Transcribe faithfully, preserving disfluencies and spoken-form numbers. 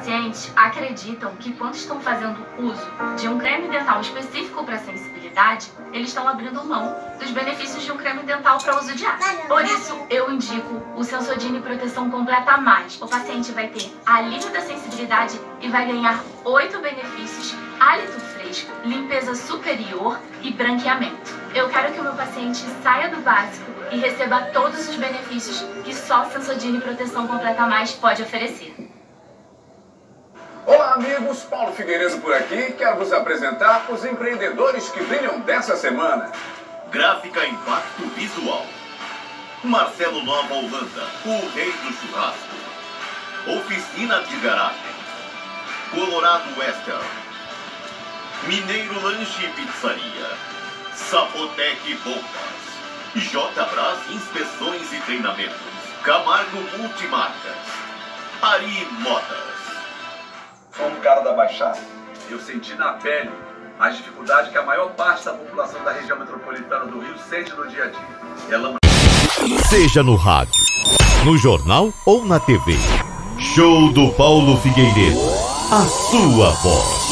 pacientes acreditam que quando estão fazendo uso de um creme dental específico para sensibilidade, eles estão abrindo mão dos benefícios de um creme dental para uso diário. Por isso, eu indico o Sensodyne Proteção Completa Mais. O paciente vai ter alívio da sensibilidade e vai ganhar oito benefícios: hálito fresco, limpeza superior e branqueamento. Eu quero que o meu paciente saia do básico e receba todos os benefícios que só o Sensodyne Proteção Completa Mais pode oferecer. Olá amigos, Paulo Figueiredo por aqui, quero vos apresentar os empreendedores que brilham dessa semana. Gráfica Impacto Visual. Marcelo Nova Holanda, o rei do churrasco. Oficina de Garagem. Colorado Western. Mineiro Lanche e Pizzaria. Sapotec Bombas. J Brás Inspeções e Treinamentos. Camargo Multimarcas. Ari Modas. Sou um cara da Baixada. Eu senti na pele as dificuldades que a maior parte da população da região metropolitana do Rio sente no dia a dia. Ela... Seja no rádio, no jornal ou na T V. Show do Paulo Figueiredo. A sua voz.